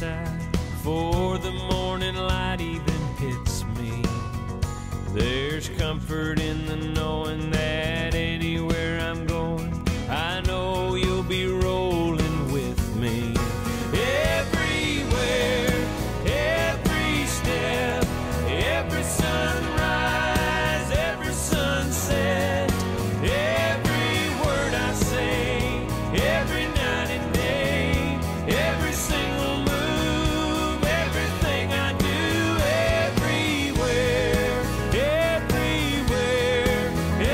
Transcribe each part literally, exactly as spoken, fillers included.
side before the morning light even hits me. There's comfort in the knowing that anywhere I'm going, I know you'll be rolling with me. Everywhere, every step, every sunrise, every sunset, every word I say, every night and day, every single move, everything I do, everywhere, everywhere,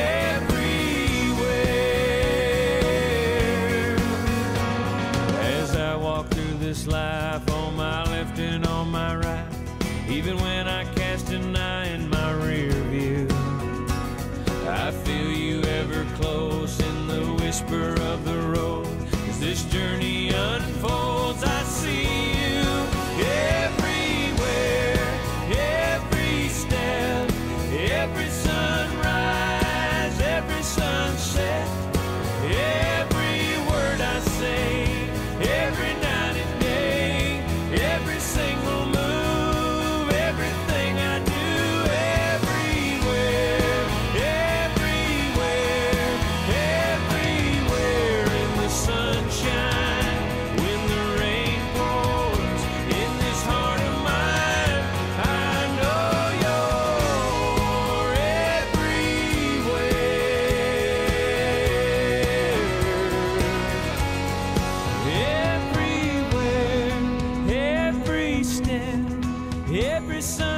everywhere. As I walk through this life on my left and on my right, even when I cast an eye in my rear view, I feel you ever close in the whisper of the road. As this journey unfolds, I see you everywhere, every step, every sunrise, every sunset, every word I say, every night and day, every single move, everything I do, everywhere, everywhere, everywhere. In the sunshine, when the rain pours, in this heart of mine, I know you're everywhere. Everywhere, every step, every sun.